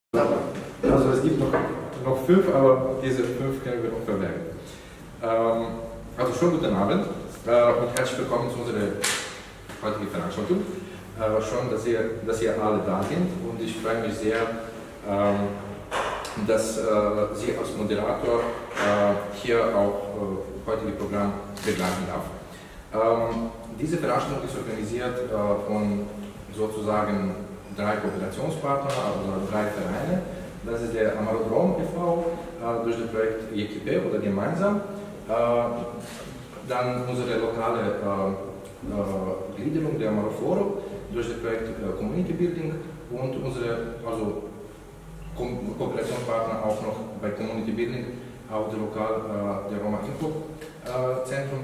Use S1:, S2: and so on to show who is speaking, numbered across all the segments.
S1: Also es gibt noch 5, aber diese 5 können wir noch verwerten. Also schon guten Abend und herzlich willkommen zu unserer heutigen Veranstaltung. Schon, dass ihr alle da sind und ich freue mich sehr, dass Sie als Moderator hier auch heutige Programm begleiten darf. Diese Veranstaltung ist organisiert von sozusagen 3 Kooperationspartner, also 3 Vereine. Das ist der Amarodrom e.V. Durch das Projekt Equipe oder gemeinsam. Dann unsere lokale Gliederung der Amaroforo durch das Projekt Community Building und unsere Kooperationspartner auch noch bei Community Building, auch der Lokal der Roma Info Zentrum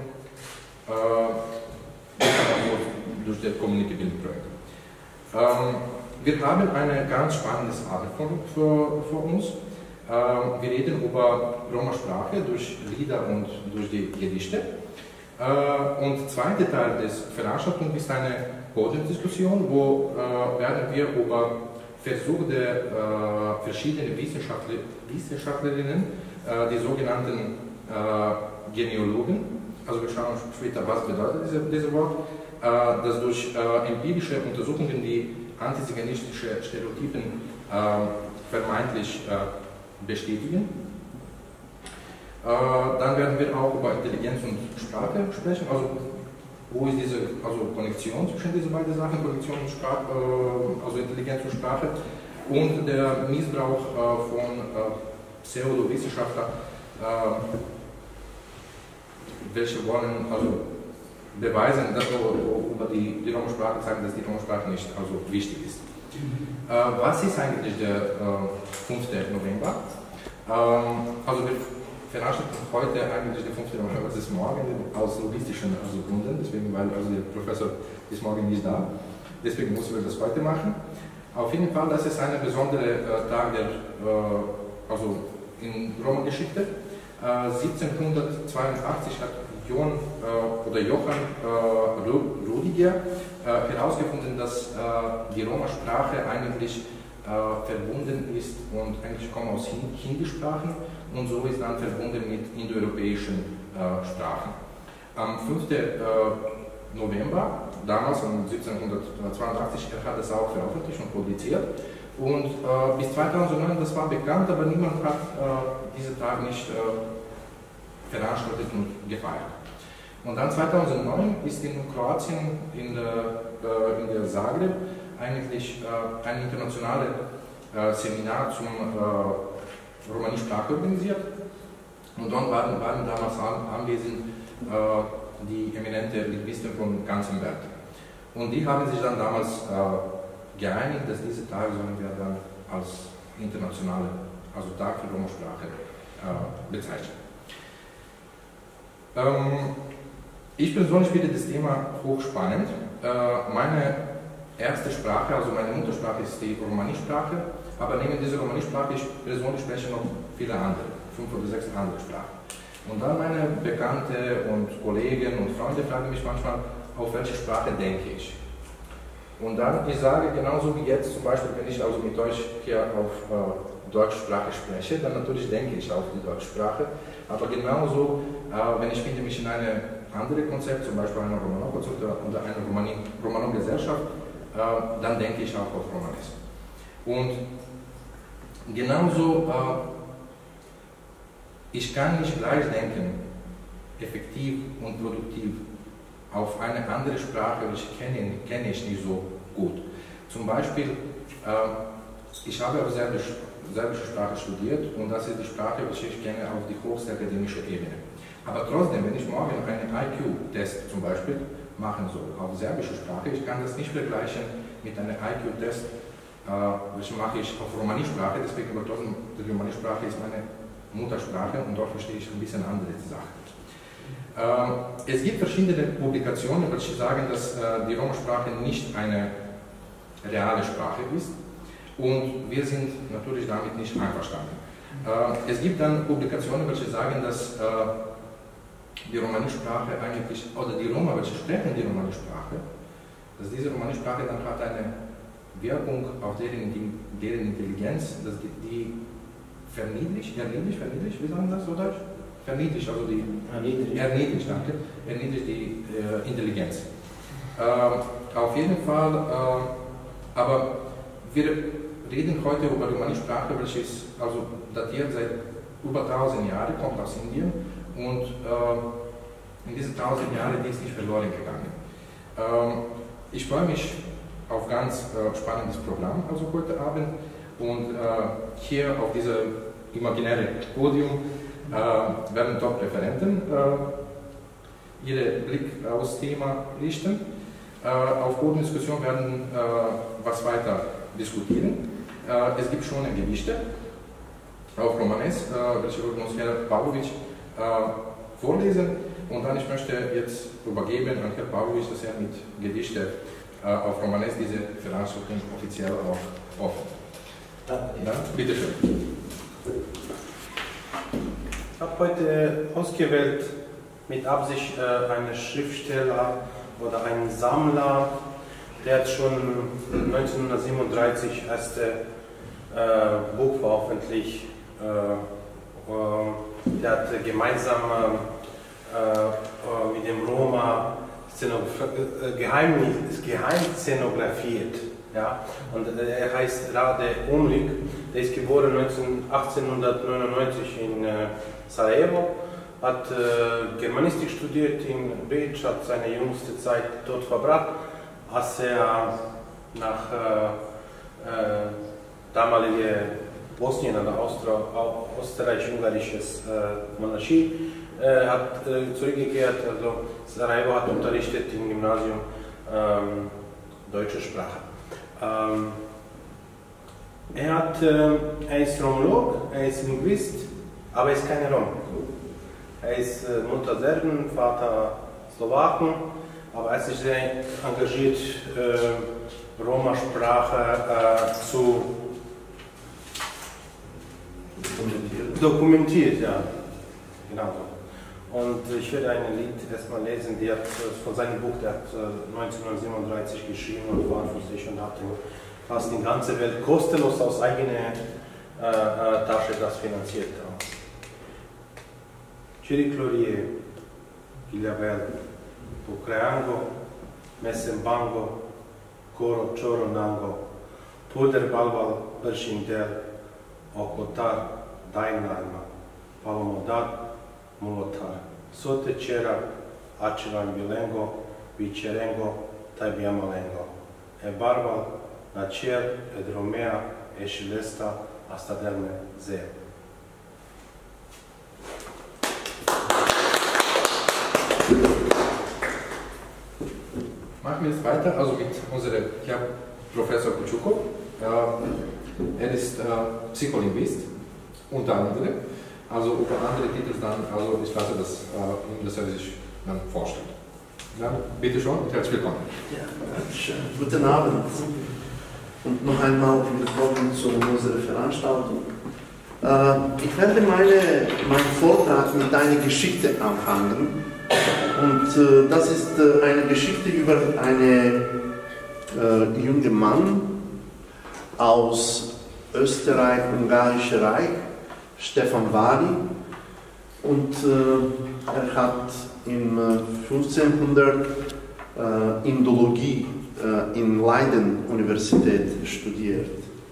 S1: durch das Community Building Projekt. Wir haben eine ganz spannende Sache vor uns. Wir reden über Roma-Sprache durch Lieder und durch die Gedichte. Und der zweite Teil der Veranstaltung ist eine Podiumsdiskussion, wo werden wir über Versuche der verschiedenen Wissenschaftlerinnen, die sogenannten Genealogen, also wir schauen später, was bedeutet dieses Wort, dass durch empirische Untersuchungen die antiziganistische Stereotypen vermeintlich bestätigen. Dann werden wir auch über Intelligenz und Sprache sprechen, also wo ist diese Konnektion zwischen diesen beiden Sachen, Konnektion und Sprache, also Intelligenz und Sprache, und der Missbrauch von Pseudowissenschaftlern, welche wollen beweisen, dass über die Roma-Sprache zeigen, dass die Roma-Sprache nicht wichtig ist. Was ist eigentlich der 5. November? Wir veranstalten heute eigentlich den 5. November, das ist morgen, aus logistischen Gründen, deswegen, weil der Professor ist morgen nicht da, deswegen müssen wir das heute machen. Auf jeden Fall, das ist ein besonderer Tag in Roma-Geschichte. 1782 hat Johann Rüdiger herausgefunden, dass die Roma-Sprache eigentlich verbunden ist und eigentlich kommt aus Hindi-Sprachen und so ist dann verbunden mit indoeuropäischen Sprachen. Am 5. November, damals, 1782, er hat es auch veröffentlicht und publiziert und bis 2009, das war bekannt, aber niemand hat diesen Tag nicht veranstaltet und gefeiert. Und dann 2009 ist in Kroatien, in der Zagreb, eigentlich ein internationales Seminar zum Romani-Sprache organisiert. Und dort waren damals anwesend die eminenten Linguisten von ganzer Welt. Und die haben sich dann damals geeinigt, dass diese Tage sollen wir dann als internationale, also Tag für Roma-Sprache bezeichnen. Ich persönlich finde das Thema hochspannend. Meine erste Sprache, also meine Muttersprache ist die Romani-Sprache, aber neben dieser Romani-Sprache, ich persönlich spreche noch viele andere, 5 oder 6 andere Sprachen. Und dann meine Bekannte und Kollegen und Freunde fragen mich manchmal, auf welche Sprache denke ich. Und dann, ich sage genauso wie jetzt, zum Beispiel, wenn ich mit euch hier auf Deutschsprache spreche, dann natürlich denke ich auf die Deutschsprache, aber genauso, wenn ich finde mich in einem anderen Konzept, zum Beispiel einer Romano-Konzept oder einer Romano-Gesellschaft, dann denke ich auch auf Romanes. Und genauso, ich kann nicht gleich denken, effektiv und produktiv, auf eine andere Sprache, welche kenne ich nicht so gut. Zum Beispiel, ich habe auf serbische Sprache studiert und das ist die Sprache, welche ich kenne auf die höchste akademische Ebene. Aber trotzdem, wenn ich morgen einen IQ-Test zum Beispiel machen soll auf serbische Sprache, ich kann das nicht vergleichen mit einem IQ-Test, welchen mache ich auf Romani-Sprache, deswegen aber trotzdem, die Romani-Sprache ist meine Muttersprache und dort verstehe ich ein bisschen andere Sachen. Es gibt verschiedene Publikationen, welche sagen, dass die Roma-Sprache nicht eine reale Sprache ist. Und wir sind natürlich damit nicht einverstanden. Es gibt dann Publikationen, welche sagen, dass die Romani-Sprache eigentlich, oder die Roma, welche sprechen die Romani-Sprache, dass diese Romani-Sprache dann hat eine Wirkung auf deren Intelligenz, dass die verniedrigt, wie sagen das so Deutsch? Verniedrigt, also die erniedrigt die Intelligenz. Auf jeden Fall, aber wir reden heute über eine Sprache, welche ist also datiert seit über 1000 Jahren, kommt aus Indien und in diesen 1000 Jahren die ist nicht verloren gegangen. Ich freue mich auf ganz spannendes Programm, also heute Abend, und hier auf diesem imaginären Podium werden Top-Referenten ihren Blick aufs Thema richten. Auf Bodendiskussion werden was weiter diskutieren. Es gibt schon Gedichte auf Romanes, welche wird uns Herr Pavlovic vorlesen, und dann ich möchte jetzt übergeben an Herrn Pavlovic, dass er mit Gedichten auf Romanes diese Veranstaltung offiziell auch offen. Ja, bitte schön.
S2: Ich habe heute ausgewählt mit Absicht einen Schriftsteller oder einen Sammler, der hat schon 1937 das erste Buch veröffentlicht. Der hat gemeinsam mit dem Roma geheim szenografiert. Ja? Und er heißt Rade Umlik, der ist geboren 1899 in Sarajevo, hat Germanistik studiert in Beč, hat seine jüngste Zeit dort verbracht, als er nach damalige Bosnien oder österreich-ungarisches Monarchie hat zurückgekehrt. Also Sarajevo hat unterrichtet im Gymnasium deutsche Sprache. Er ist Romolog, er ist Linguist, aber er ist kein Rom. Er ist Mutter Serben, Vater Slowaken, aber er ist sehr engagiert, Roma-Sprache zu dokumentiert, ja. Genau so. Und ich werde ein Lied erstmal lesen, der hat von seinem Buch, der hat 1937 geschrieben und veröffentlicht und hat fast die ganze Welt kostenlos aus eigener Tasche das finanziert. Ciriclorie, Gilavel, Pucreango, Messembango, Coro Choro Nango, Pulder Balbal, Bershindel, Okotar, Dainalma, Palomodar, Mulotar, Sote Cera, Acivan Bilengo, Vicerengo, Tabiamalengo, E Barbal, Nacier, Edromea, Eșilesta, Astadelme, Ze.
S1: Machen wir jetzt weiter, also mit unserem Herr Professor Kuchukov. Er ist Psycholinguist, unter anderem, also über andere Titel dann, also ich lasse das ihm, dass er sich dann vorstellt. Ja, bitte schon und herzlich willkommen.
S3: Ja, Dankeschön. Guten Abend und noch einmal willkommen zu unserer Veranstaltung. Ich werde meinen Vortrag mit einer Geschichte anfangen. Und das ist eine Geschichte über einen jungen Mann aus Österreich-Ungarische Reich, Stefan Wali. Und er hat im 1500 Indologie in Leiden Universität studiert.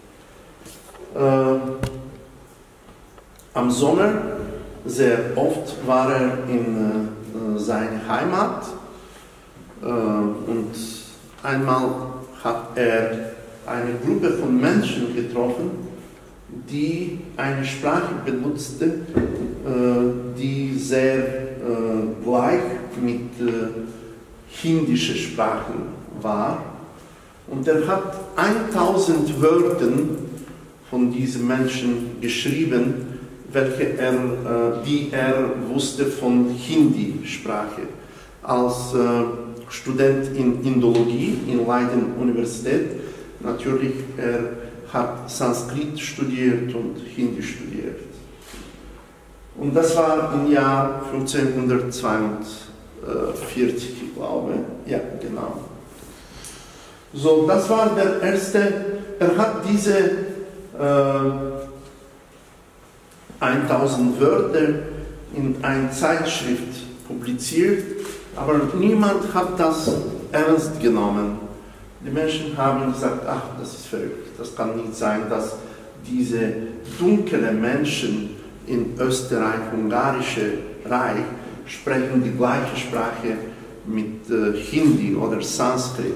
S3: Am Sommer sehr oft war er in seine Heimat und einmal hat er eine Gruppe von Menschen getroffen, die eine Sprache benutzte, die sehr gleich mit hindischen Sprachen war. Und er hat 1000 Wörter von diesen Menschen geschrieben, die er wusste von Hindi-Sprache. Als Student in Indologie in Leiden Universität, natürlich, er hat Sanskrit studiert und Hindi studiert. Und das war im Jahr 1542, ich glaube. Ja, genau. So, das war der erste, er hat diese 1000 Wörter in einer Zeitschrift publiziert, aber niemand hat das ernst genommen. Die Menschen haben gesagt, ach, das ist verrückt, das kann nicht sein, dass diese dunklen Menschen in Österreich-Ungarische Reich sprechen die gleiche Sprache mit Hindi oder Sanskrit.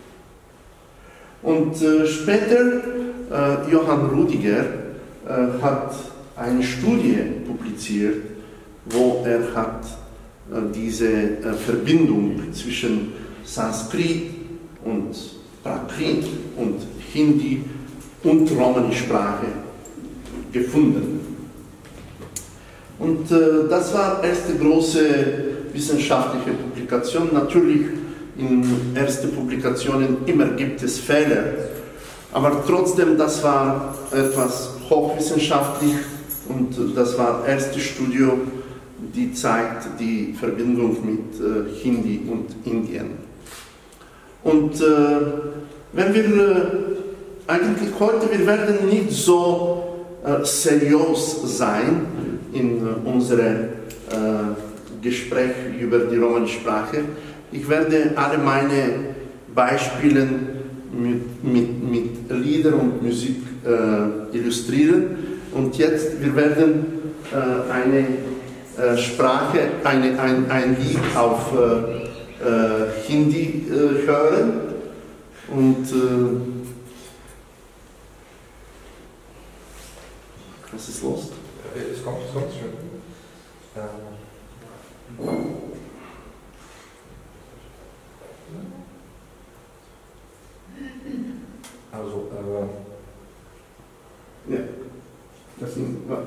S3: Und später, Johann Rudiger hat eine Studie publiziert, wo er hat diese Verbindung zwischen Sanskrit und Prakrit und Hindi und Romani-Sprache gefunden. Und das war die erste große wissenschaftliche Publikation. Natürlich in ersten Publikationen immer gibt es Fehler, aber trotzdem, das war etwas hochwissenschaftlich und das war das erste Studio, die zeigt die Verbindung mit Hindi und Indien. Und wenn wir eigentlich heute, wir werden nicht so seriös sein in unserem Gespräch über die Romani-Sprache. Ich werde alle meine Beispiele mit Lieder und Musik illustrieren. Und jetzt, wir werden eine Sprache, ein Lied auf Hindi hören. Und was ist los?
S1: Es kommt schon. Also,
S3: ja, das ist, ja.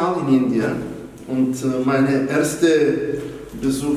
S3: Mal in Indien und mein erster Besuch,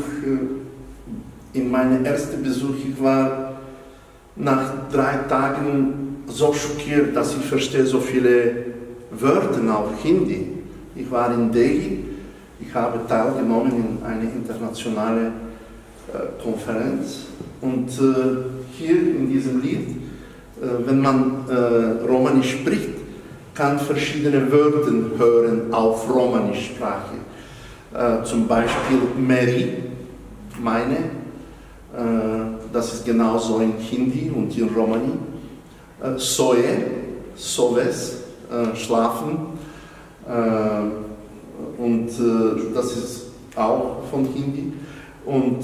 S3: ich war nach 3 Tagen so schockiert, dass ich verstehe so viele Wörter auf Hindi. Ich war in Delhi, ich habe teilgenommen in einer internationalen Konferenz und hier in diesem Lied, wenn man Romanisch spricht, kann verschiedene Wörter hören auf Romanisch-Sprache. Zum Beispiel Meri, meine, das ist genauso in Hindi und in Romani. Soe, Soves, schlafen. Und das ist auch von Hindi. Und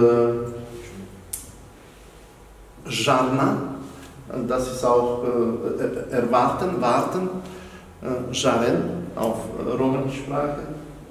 S3: Jarna, das ist auch erwarten, warten, Jaren auf Romanisch-Sprache.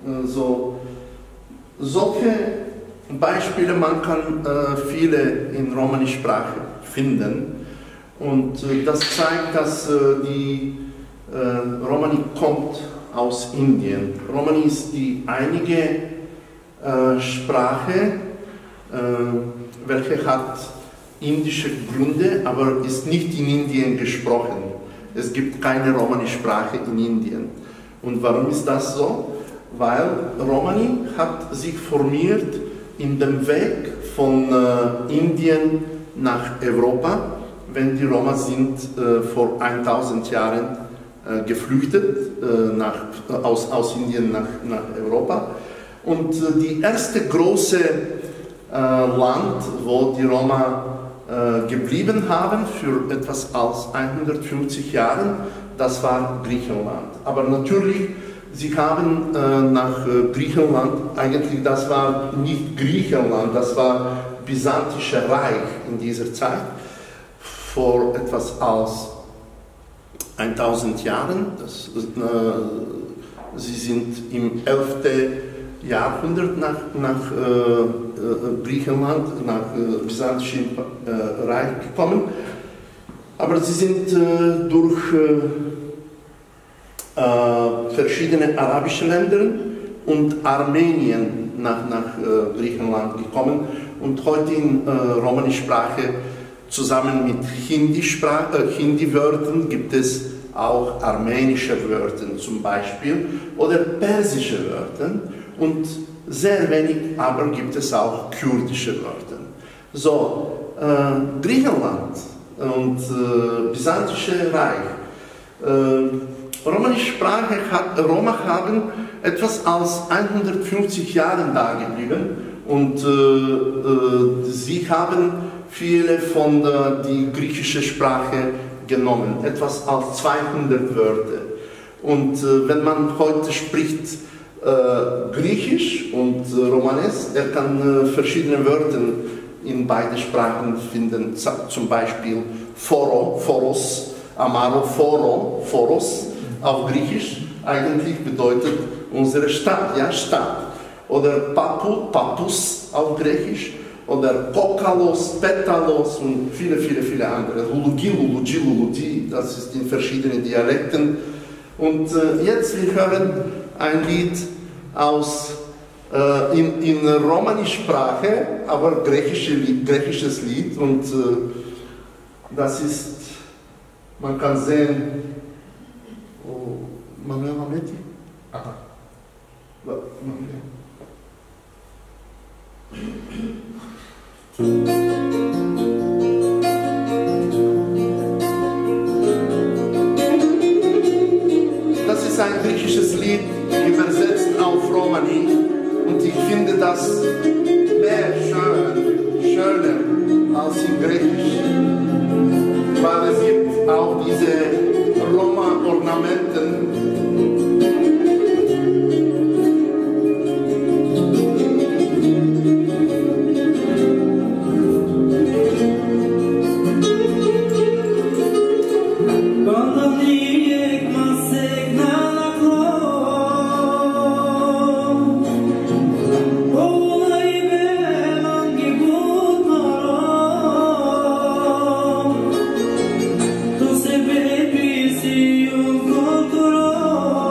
S3: Solche Beispiele, man kann viele in Romanisch-Sprache finden. Und das zeigt, dass die Romani kommt aus Indien. Romani ist die einzige Sprache, welche hat indische Gründe, aber ist nicht in Indien gesprochen. Es gibt keine Romani-Sprache in Indien. Und warum ist das so? Weil Romani hat sich formiert in dem Weg von Indien nach Europa, wenn die Roma sind vor 1000 Jahren geflüchtet aus Indien nach Europa. Und die erste große Land, wo die Roma geblieben haben für etwas als 150 Jahre, das war Griechenland. Aber natürlich, sie haben nach Griechenland, eigentlich das war nicht Griechenland, das war Byzantische Reich in dieser Zeit, vor etwas als 1000 Jahren. Sie sind im 11. Jahrhundert nach Griechenland, nach Byzantischen Reich gekommen. Aber sie sind durch verschiedene arabische Länder und Armenien nach Griechenland gekommen und heute in Romanisch-Sprache zusammen mit Hindi-Wörtern gibt es auch armenische Wörter zum Beispiel oder persische Wörter und sehr wenig aber gibt es auch kurdische Wörter. So, Griechenland und Byzantische Reich. Romanisch-Sprache Roma haben etwas als 150 Jahre da geblieben und sie haben viele von der griechischen Sprache genommen, etwas als 200 Wörter. Und wenn man heute spricht Griechisch und Romanes, er kann verschiedene Wörter in beide Sprachen finden, zum Beispiel Foro, Foros, Amaro, Foro, Foros auf Griechisch, eigentlich bedeutet unsere Stadt, ja, Stadt. Oder Papu, Papus auf Griechisch, oder Kokalos, Petalos und viele, viele, viele andere. Lulugi, Lulugi, Luludi, das ist in verschiedenen Dialekten. Und jetzt wir hören ein Lied aus, in Romanisch-Sprache, aber griechisches Lied. Und das ist, man kann sehen, Manuel Mametti? Aha. Das ist ein griechisches Lied, übersetzt auf Romani, und ich finde das mehr schöner als in Griechisch, weil es gibt auch diese Roma-Ornamenten.
S4: Tu se bebi si un control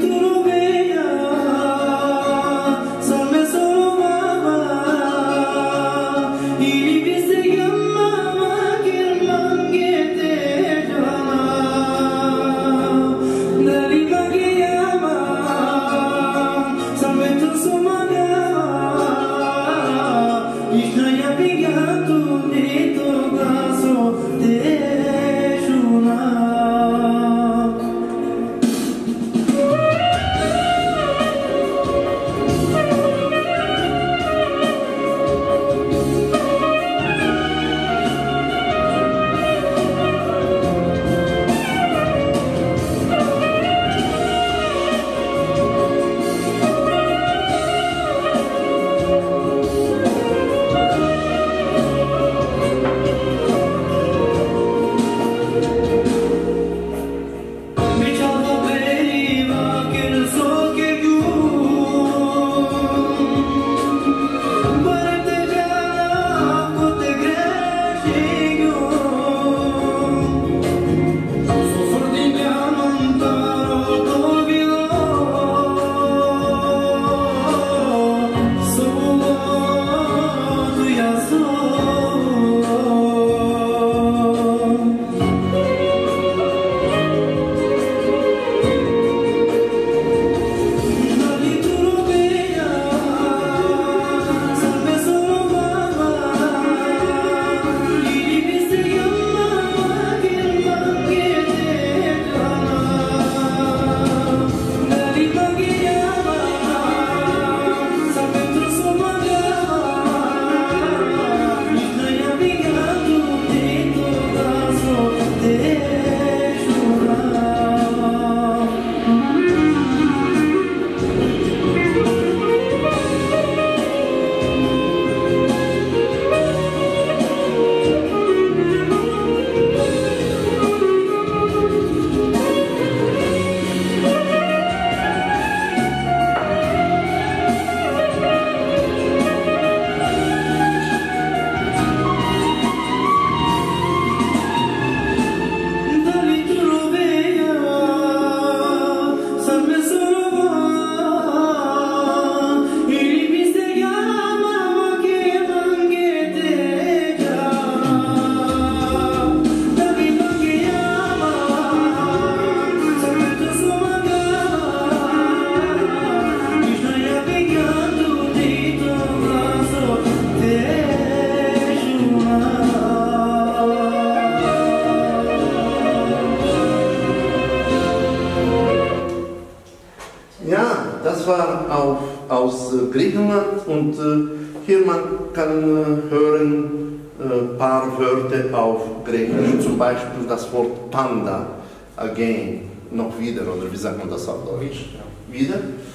S3: aus Griechenland und hier man kann hören paar Wörter auf Griechisch, zum Beispiel das Wort Panda, again, noch wieder, oder wie sagt man das auf Deutsch? Wieder.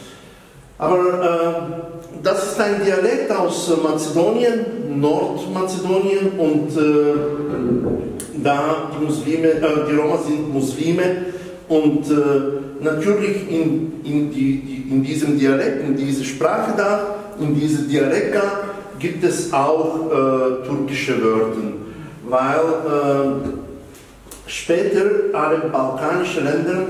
S3: Aber das ist ein Dialekt aus Mazedonien, Nordmazedonien, und da die Roma sind Muslime und natürlich in diesem Dialekt, in dieser Sprache da, in diesem Dialekt da, gibt es auch türkische Wörter, weil später alle balkanischen Länder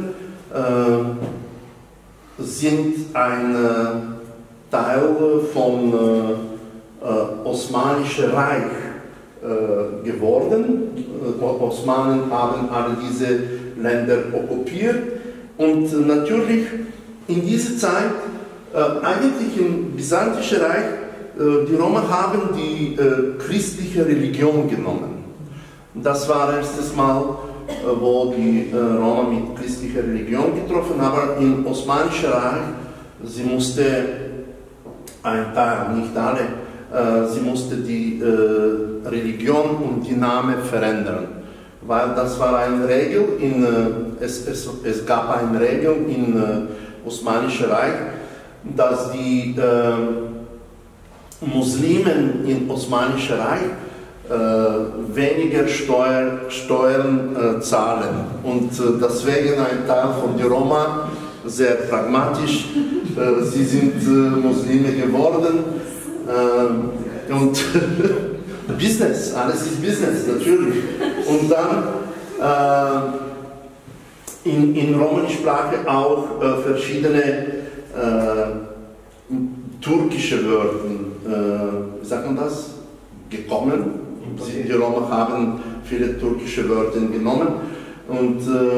S3: sind ein Teil vom Osmanischen Reich geworden. Osmanen haben alle diese Länder okkupiert und natürlich in dieser Zeit, eigentlich im Byzantischen Reich, die Roma haben die christliche Religion genommen. Das war erstes Mal, wo die Roma mit christlicher Religion getroffen haben, aber im Osmanischen Reich, sie musste ein Teil, nicht alle, sie musste die Religion und die Namen verändern, weil das war eine Regel, es gab eine Regel im Osmanischen Reich, dass die Muslimen im Osmanischen Reich weniger Steuern zahlen und deswegen ein Teil von der Roma, sehr pragmatisch, sie sind Muslime geworden und Business, alles ist Business natürlich. Und dann in Romani-Sprache auch verschiedene türkische Wörter, wie sagt man das, gekommen. Die Roma haben viele türkische Wörter genommen und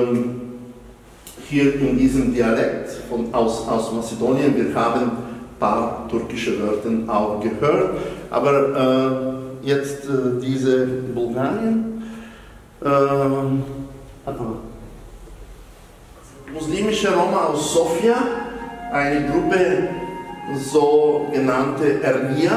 S3: hier in diesem Dialekt aus Mazedonien, wir haben ein paar türkische Wörter auch gehört, aber jetzt diese Bulgarien, muslimische Roma aus Sofia, eine Gruppe sogenannte Ernia.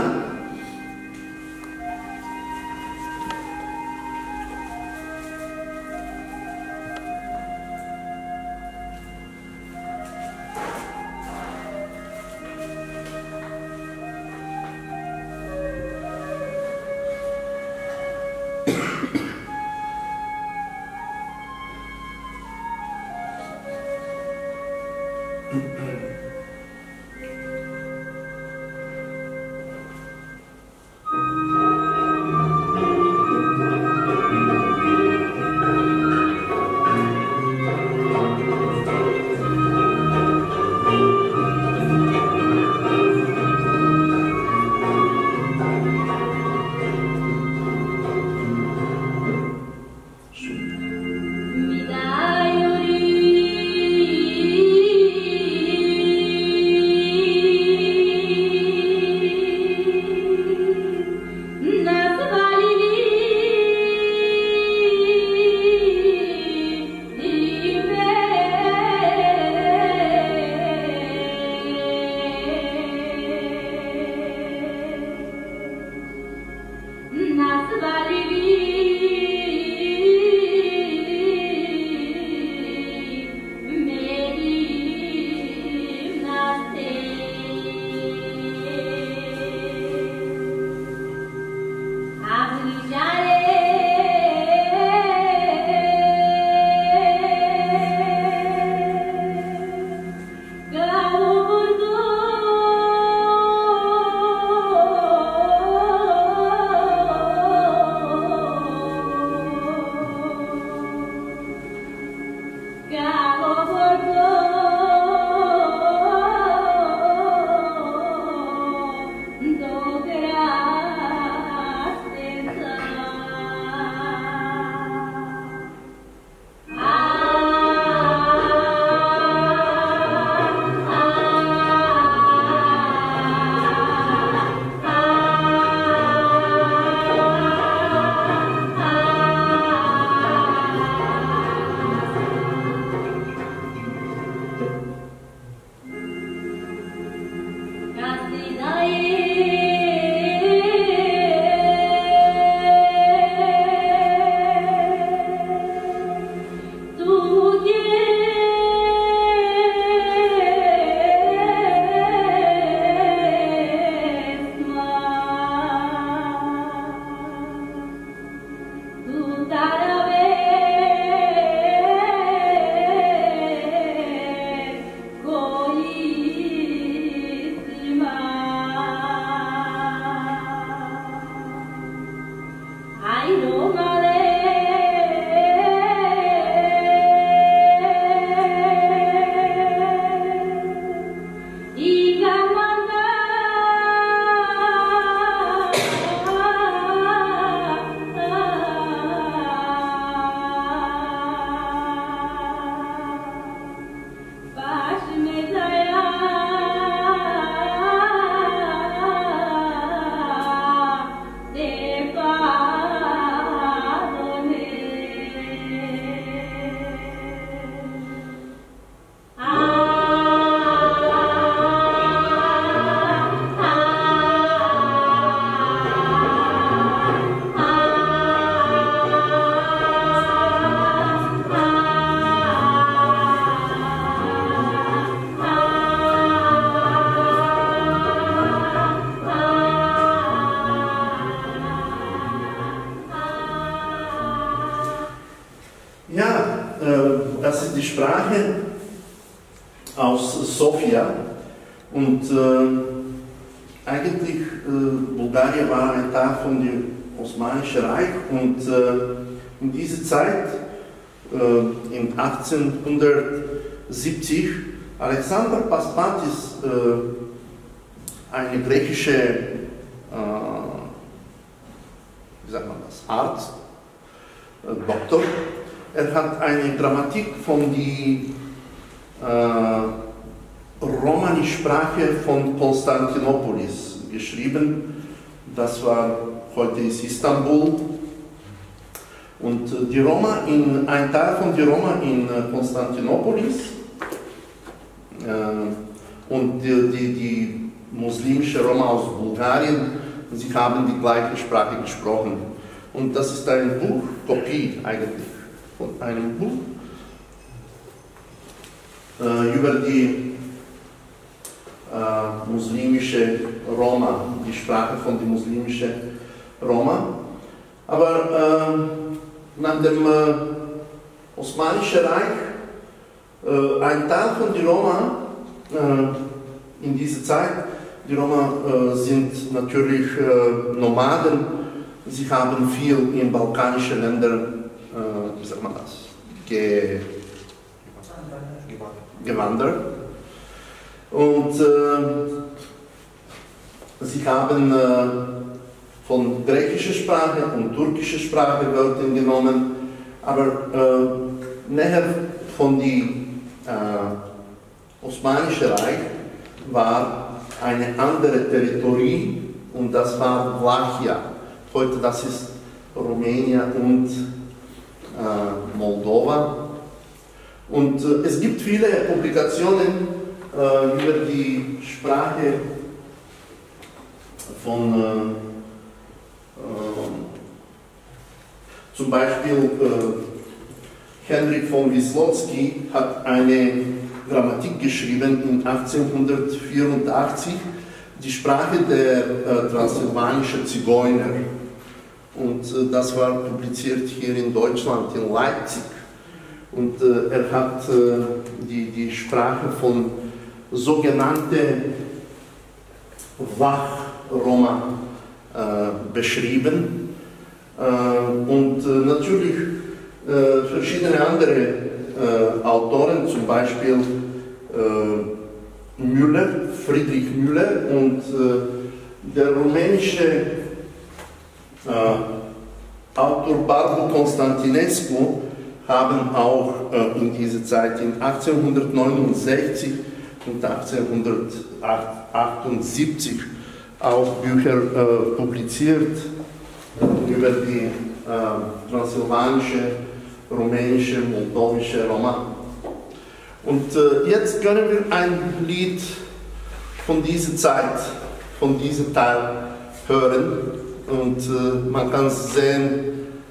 S3: Das ist die Sprache aus Sofia und eigentlich Bulgarien war ein Teil von dem Osmanischen Reich und in dieser Zeit in 1870 Alexander Paspatis, eine griechische, wie sagt man das, Arzt, Doktor, er hat eine Grammatik von der Romani-Sprache von Konstantinopolis geschrieben. Das war, heute ist Istanbul. Und die Roma ein Teil von der Roma in Konstantinopolis und die muslimische Roma aus Bulgarien, sie haben die gleiche Sprache gesprochen. Und das ist ein Buch, Kopie eigentlich, von einem Buch über die muslimische Roma, die Sprache von der muslimischen Roma. Aber nach dem Osmanischen Reich, ein Teil von der Roma in dieser Zeit, die Roma sind natürlich Nomaden, sie haben viel in balkanische Länder, wie sagt man das, gewandert. Und sie haben von griechischer Sprache und türkischer Sprache Wörter genommen, aber näher von dem Osmanischen Reich war eine andere Territorie und das war Vlachia. Heute das ist Rumänien und Moldova. Und es gibt viele Publikationen über die Sprache von zum Beispiel Henryk von Wisłocki hat eine Grammatik geschrieben in 1884, die Sprache der transsilvanischen Zigeuner. Und das war publiziert hier in Deutschland, in Leipzig. Und er hat die Sprache von sogenannten Wach-Roma beschrieben. Und natürlich verschiedene andere Autoren, zum Beispiel Müller, Friedrich Müller und der rumänische Autor Barbu Constantinescu haben auch in dieser Zeit, in 1869 und 1878, auch Bücher publiziert über die transsilvanische, rumänische, moldowische Roma. Und jetzt können wir ein Lied von dieser Zeit, von diesem Teil hören. Und man kann sehen,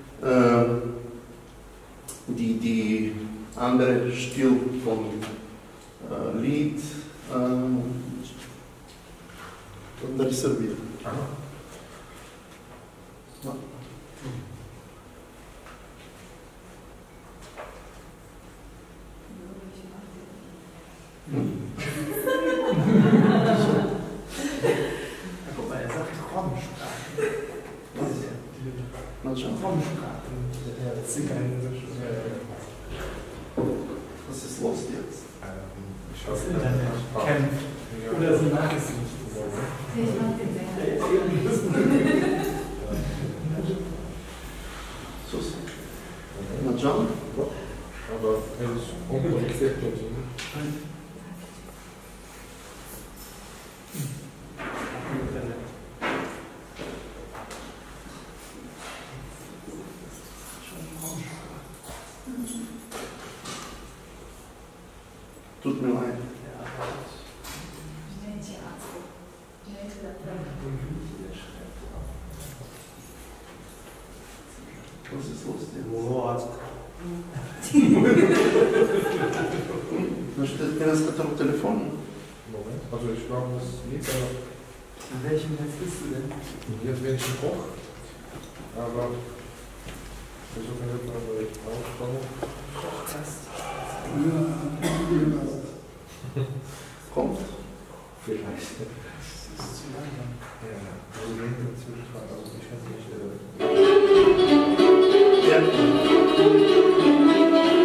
S3: die andere Stil vom Lied reserviert.
S4: Guck mal, er sagt Romsprache. Romsprache.
S3: Was ist los jetzt?
S4: Das Internet kämpft. Oder sie mag es nicht.
S5: Ich mag den Sänger.
S3: So. Na John?
S1: Aber es ist unkompliziert.
S3: Tut mir leid. Was ist los jetzt? Da steht mir das gerade am Telefon.
S1: Moment, also ich glaube, das Lied
S4: In welchem Netz bist du denn?
S1: jetzt bin ich im Koch, aber versuchen wir mal bei Aufstellung.
S3: Kommt.
S1: Vielleicht.
S4: Das ist zu langsam.
S1: Ja, also wir sind inzwischen, also ich kann nicht.
S3: Ja.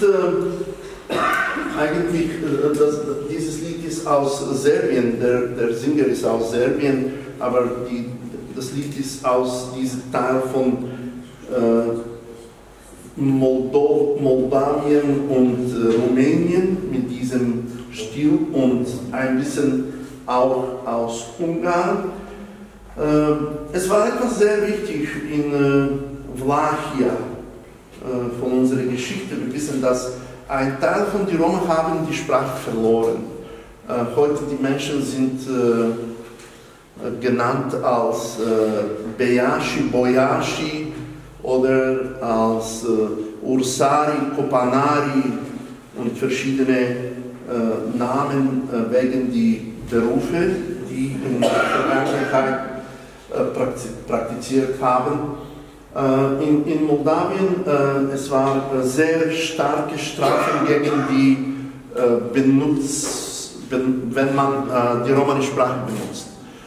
S3: eigentlich, dieses Lied ist aus Serbien, der Sänger ist aus Serbien, aber das Lied ist aus diesem Teil von Moldawien und Rumänien mit diesem Stil und ein bisschen auch aus Ungarn. Es war etwas sehr wichtig in Wlachia von unserer Geschichte. Wir wissen, dass ein Teil von den Roma haben die Sprache verloren. Heute die Menschen sind genannt als Bejashi, Bojashi oder als Ursari, Kopanari und verschiedene Namen wegen die Berufe, die in der Vergangenheit praktiziert haben. In Moldawien es war sehr starke Strafen gegen die wenn man die romanische Sprache benutzt.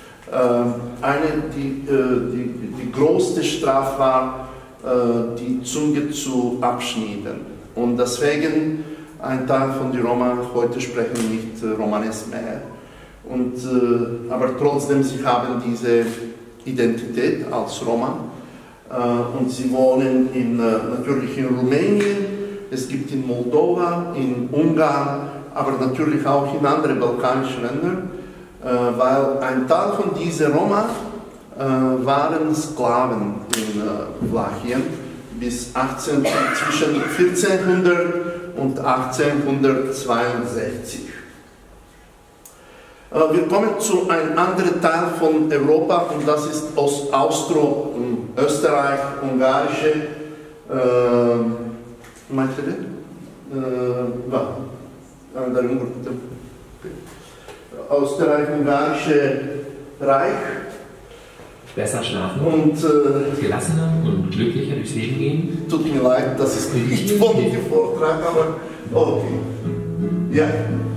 S3: Die größte Strafe war, die Zunge zu abschneiden. Und deswegen ein Teil von den Roma heute sprechen nicht Romanes mehr. Aber trotzdem, sie haben diese Identität als Roma. Und sie wohnen natürlich in Rumänien, es gibt in Moldova, in Ungarn, aber natürlich auch in anderen balkanischen Ländern, weil ein Teil von diesen Roma waren Sklaven in Wlachien bis zwischen 1400 und 1862. Wir kommen zu einem anderen Teil von Europa und das ist Österreich, ungarische, meinst du das? Österreich-Ungarische Reich.
S6: Besser schlafen,
S3: und
S6: gelassener und glücklicher durchs Leben gehen.
S3: Tut mir leid, das ist nicht von dem Vortrag, aber okay. Ja.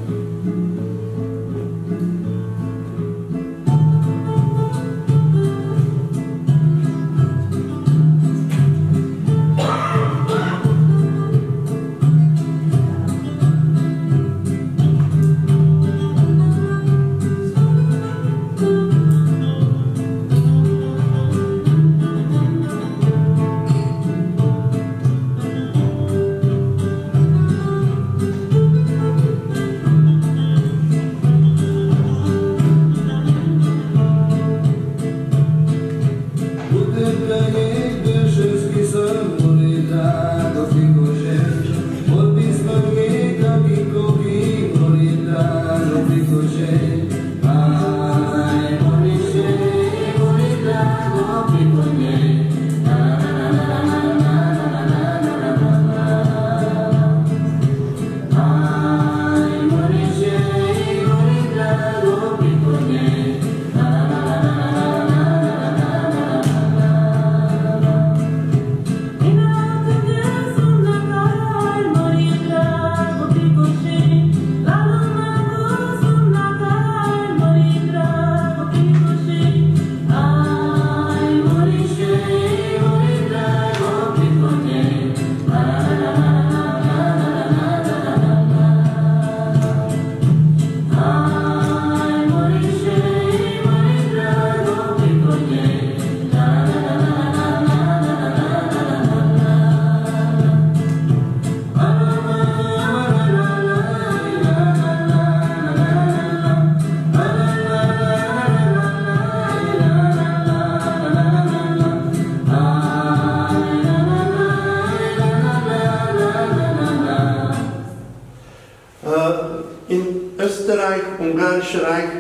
S3: Ungarische Reich,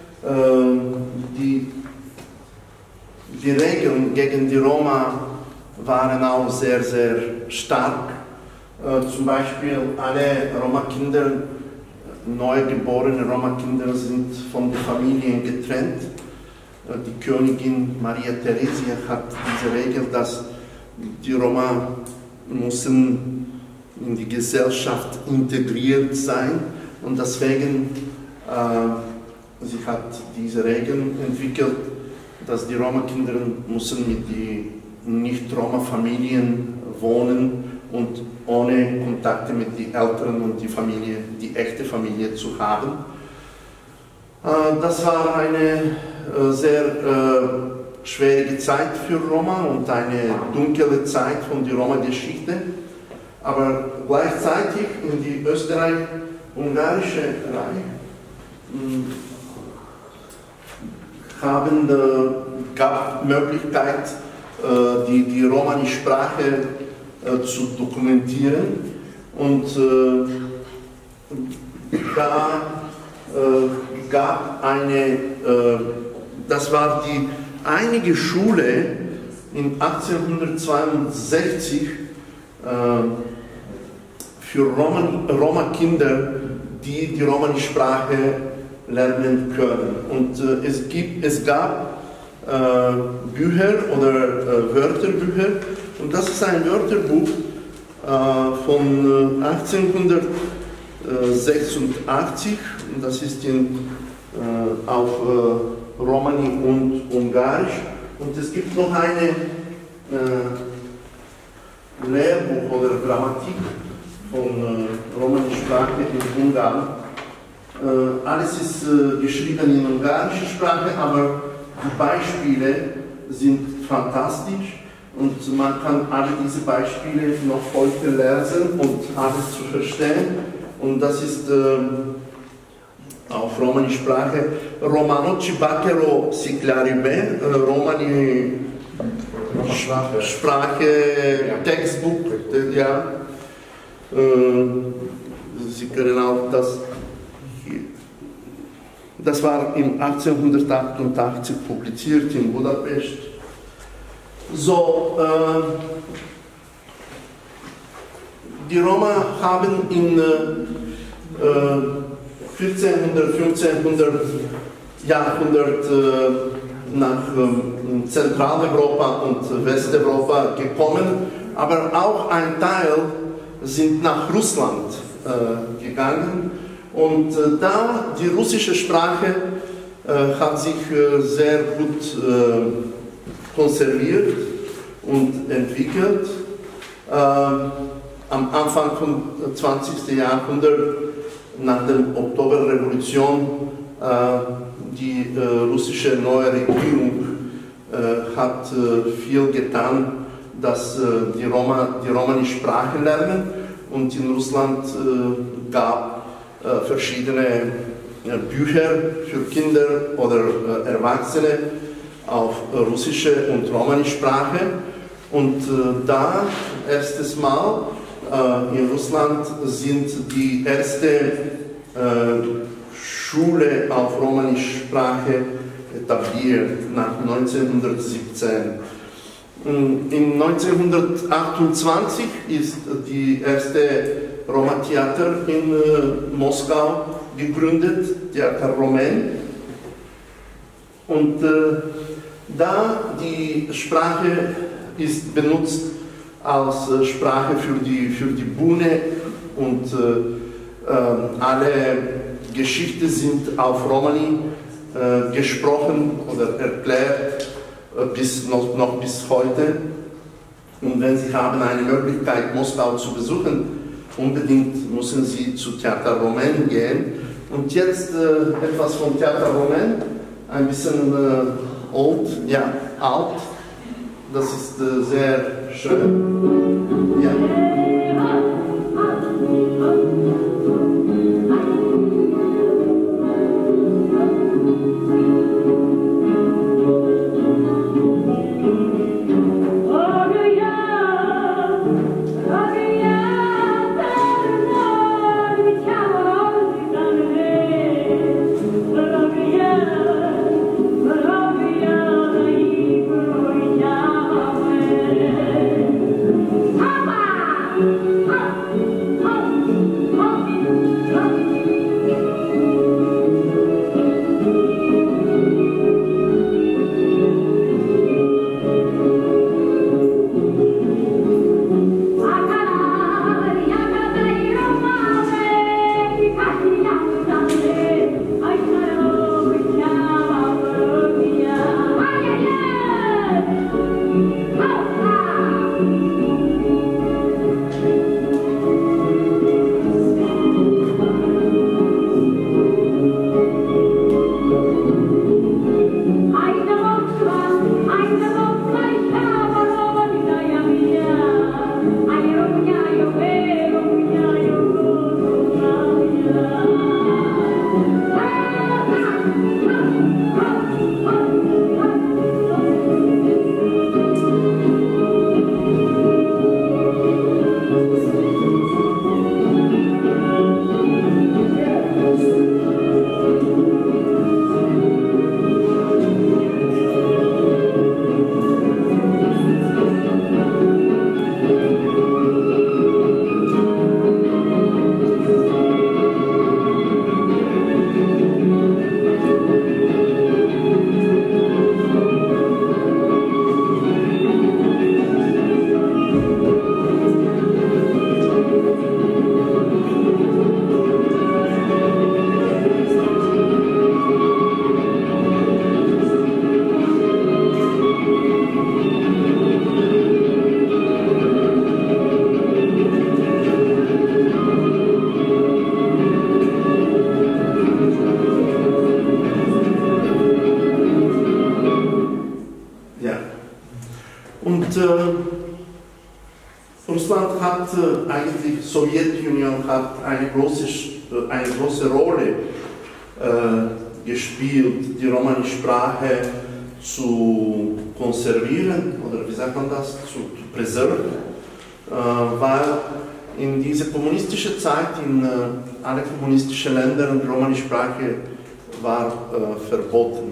S3: die Regeln gegen die Roma waren auch sehr, sehr stark. Zum Beispiel alle Roma-Kinder, neugeborene Roma-Kinder sind von den Familien getrennt. Die Königin Maria Theresia hat diese Regel, dass die Roma müssen in die Gesellschaft integriert sein und deswegen sie hat diese Regeln entwickelt, dass die Roma-Kinder müssen mit den Nicht-Roma-Familien wohnen und ohne Kontakte mit den Eltern und die Familie, die echte Familie zu haben. Das war eine sehr schwierige Zeit für Roma und eine dunkle Zeit von der Roma-Geschichte. Aber gleichzeitig in die österreich-ungarische Reich gab Möglichkeit, die Romani-Sprache zu dokumentieren, und da gab das war die einige Schule in 1862 für Roma-Kinder, die Romani-Sprache lernen können. Und es gab Bücher oder Wörterbücher, und das ist ein Wörterbuch von 1886, und das ist auf Romani und Ungarisch. Und es gibt noch eine Lehrbuch oder Grammatik von Romani-Sprache in Ungarn. Alles ist geschrieben in ungarischer Sprache, aber die Beispiele sind fantastisch, und man kann alle diese Beispiele noch heute lesen und alles zu verstehen. Und das ist auf Romani-Sprache Romano Cibacero Siclaribe, Romani-Sprache, Textbuch, ja. Sie können auch das war in 1888 publiziert in Budapest. So, die Roma haben in 1500 Jahrhundert nach Zentraleuropa und Westeuropa gekommen, aber auch ein Teil sind nach Russland gegangen, und da die russische Sprache hat sich sehr gut konserviert und entwickelt. Am Anfang des 20. Jahrhunderts, nach der Oktoberrevolution, die russische neue Regierung hat viel getan, dass die Roma die Romani-Sprache lernen, und in Russland gab verschiedene Bücher für Kinder oder Erwachsene auf russische und Romani-Sprache, und da erstes Mal in Russland sind die erste Schule auf Romani-Sprache etabliert nach 1917. In 1928 ist die erste Roma-Theater in Moskau gegründet, Theater Romain. Und da die Sprache ist benutzt als Sprache für die Bühne, und alle Geschichten sind auf Romani gesprochen oder erklärt, noch bis heute. Und wenn Sie haben eine Möglichkeit, Moskau zu besuchen, unbedingt müssen Sie zu Theater Romain gehen. Und jetzt etwas von Theater Romain, ein bisschen alt. Das ist sehr schön. Ja. Und Russland hat eigentlich, Sowjetunion hat eine große Rolle gespielt, die Romani-Sprache zu konservieren, oder wie sagt man das, zu preserven, weil in dieser kommunistischen Zeit in alle kommunistischen Ländern die Romani-Sprache war verboten.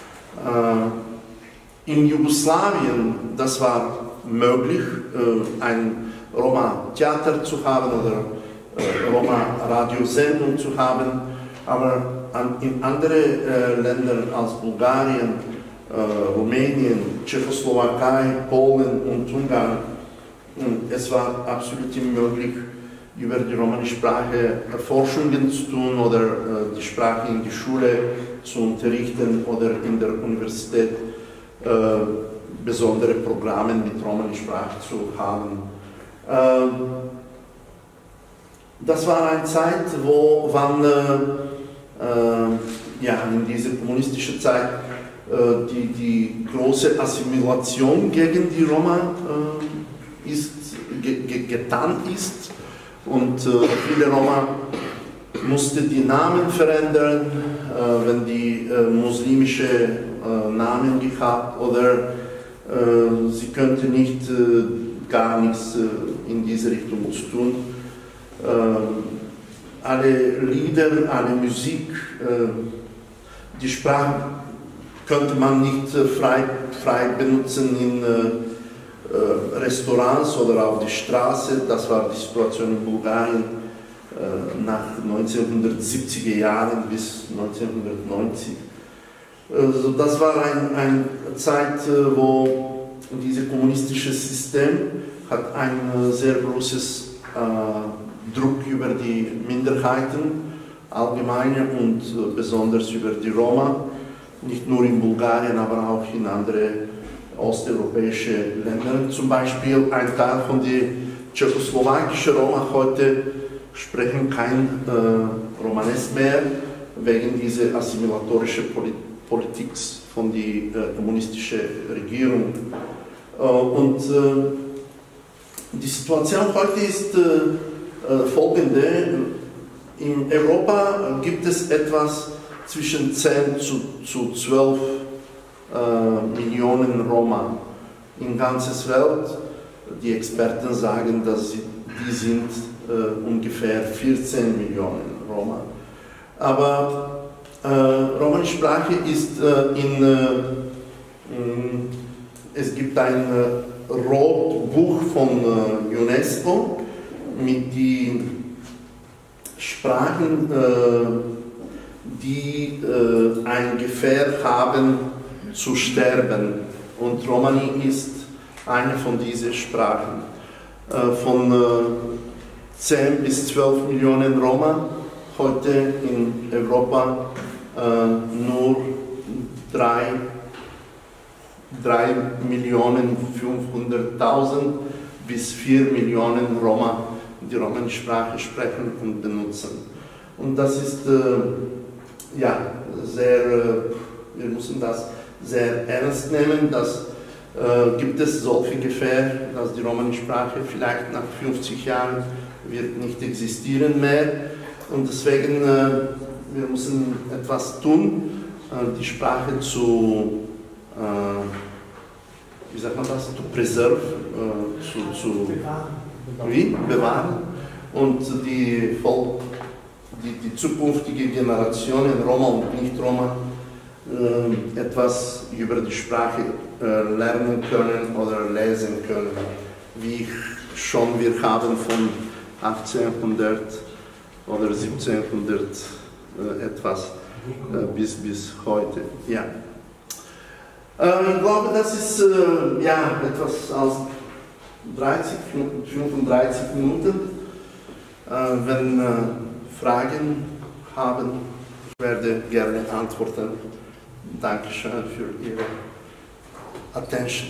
S3: In Jugoslawien, das war möglich, ein Roma-Theater zu haben oder Roma-Radiosendung zu haben, aber in anderen Ländern als Bulgarien, Rumänien, Tschechoslowakei, Polen und Ungarn, es war absolut unmöglich, über die Romani-Sprache Forschungen zu tun oder die Sprache in die Schule zu unterrichten oder in der Universität besondere Programme mit Romani-Sprache zu haben. Das war eine Zeit, in dieser kommunistischen Zeit die große Assimilation gegen die Roma getan ist und viele Roma mussten die Namen verändern, wenn die muslimische Namen gehabt oder sie könnten nicht gar nichts in diese Richtung zu tun. Alle Lieder, alle Musik, die Sprache könnte man nicht frei benutzen in Restaurants oder auf der Straße. Das war die Situation in Bulgarien nach 1970er Jahren bis 1990. Also das war eine Zeit, wo dieses kommunistische System hat ein sehr großes Druck über die Minderheiten allgemein und besonders über die Roma, nicht nur in Bulgarien, aber auch in anderen osteuropäischen Ländern. Zum Beispiel ein Teil von den tschechoslowakischen Roma heute sprechen kein Romanes mehr, wegen dieser assimilatorischen Politik von der kommunistischen Regierung. Und die Situation heute ist folgende. In Europa gibt es etwas zwischen 10 zu 12 Millionen Roma in ganzer Welt. Die Experten sagen, dass die sind ungefähr 14 Millionen Roma. Aber Romani-Sprache ist es gibt ein Rotbuch von UNESCO mit den Sprachen, die ein Gefahr haben zu sterben. Und Romani ist eine von diesen Sprachen. Von 10 bis 12 Millionen Roma, heute in Europa nur 3.500.000 bis 4 Millionen Roma, die Romani-Sprache sprechen und benutzen. Und das ist wir müssen das sehr ernst nehmen, dass gibt es solche Gefahr, dass die Romani-Sprache vielleicht nach 50 Jahren wird nicht existieren mehr. Und deswegen wir müssen etwas tun, die Sprache zu wie sagt man das, zu bewahren und die zukünftige Generationen, Roma und Nicht-Roma, etwas über die Sprache lernen können oder lesen können, wie wir haben von 1800 oder 1700 etwas bis heute. Ja. Ich glaube, das ist etwas als 35 Minuten. Wenn Fragen haben, ich werde gerne antworten. Dankeschön für Ihre Attention.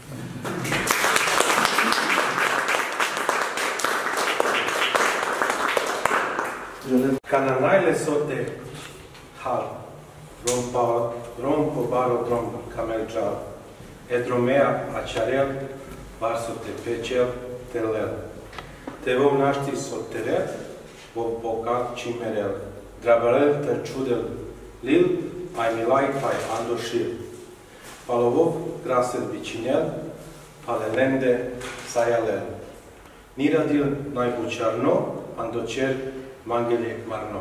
S2: Cananaile sote hal, rompo baro tromba, camelja, Edromea acerel, varsote pecel, telel. Te vom naști soterel, vom bocat cimerel. Drabarel terciudel lil, ai milai pai andoșil. Palovov grasel vicinel, palelende saialel. Niradil naibuciarno, andocer mangele marno.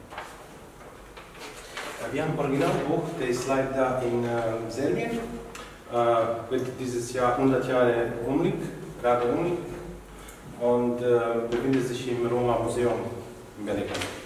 S2: Wir haben Originalbuch, der ist leider in Serbien, wird dieses Jahr 100 Jahre Umblick, gerade Umblick, und befindet sich im Roma Museum in Vatikan.